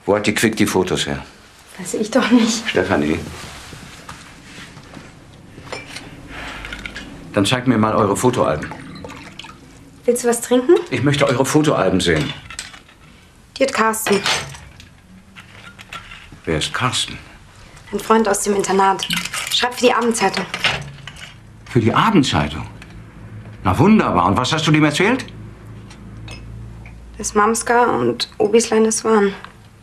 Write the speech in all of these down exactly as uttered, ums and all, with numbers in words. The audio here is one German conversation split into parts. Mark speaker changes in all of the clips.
Speaker 1: Wo hat die Quick die Fotos her?
Speaker 2: Weiß ich doch nicht.
Speaker 1: Stefanie. Dann zeigt mir mal eure Fotoalben.
Speaker 2: Willst du was trinken?
Speaker 1: Ich möchte eure Fotoalben sehen.
Speaker 2: Die hat Carsten.
Speaker 1: Wer ist Carsten?
Speaker 2: Ein Freund aus dem Internat. Schreibt für die Abendzeitung.
Speaker 1: Für die Abendzeitung? Na wunderbar. Und was hast du dem erzählt?
Speaker 2: Dass Mamska und Obislein das waren.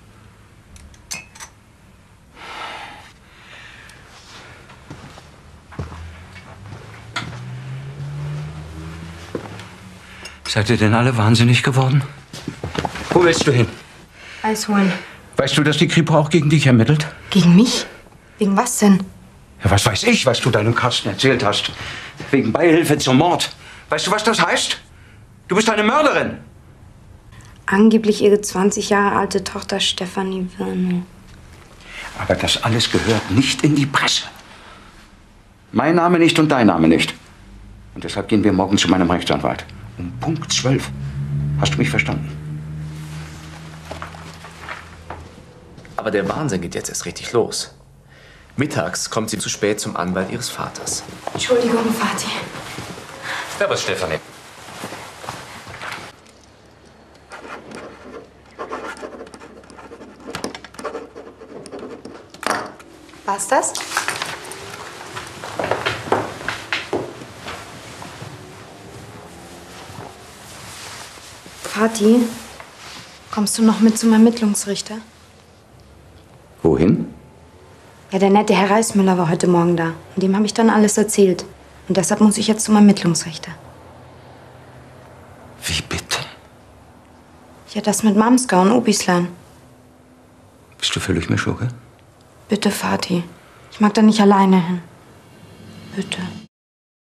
Speaker 1: Seid ihr denn alle wahnsinnig geworden? Wo willst du hin?
Speaker 2: Eis holen.
Speaker 1: Weißt du, dass die Kripo auch gegen dich ermittelt?
Speaker 2: Gegen mich? Wegen was denn?
Speaker 1: Ja, was weiß ich, was du deinem Carsten erzählt hast. Wegen Beihilfe zum Mord. Weißt du, was das heißt? Du bist eine Mörderin.
Speaker 2: Angeblich ihre zwanzig Jahre alte Tochter Stefanie Wirnow.
Speaker 1: Aber das alles gehört nicht in die Presse. Mein Name nicht und dein Name nicht. Und deshalb gehen wir morgen zu meinem Rechtsanwalt. Um Punkt zwölf. Hast du mich verstanden?
Speaker 3: Aber der Wahnsinn geht jetzt erst richtig los. Mittags kommt sie zu spät zum Anwalt ihres Vaters.
Speaker 2: Entschuldigung, Vati.
Speaker 3: Servus, Stefanie.
Speaker 2: War's das? Vati, kommst du noch mit zum Ermittlungsrichter?
Speaker 1: Wohin?
Speaker 2: Ja, der nette Herr Reismüller war heute Morgen da. Und dem habe ich dann alles erzählt. Und deshalb muss ich jetzt zum Ermittlungsrichter.
Speaker 1: Wie bitte?
Speaker 2: Ja, das mit Mamska und Obislein.
Speaker 1: Bist du völlig Mischugge?
Speaker 2: Bitte, Vati. Ich mag da nicht alleine hin. Bitte.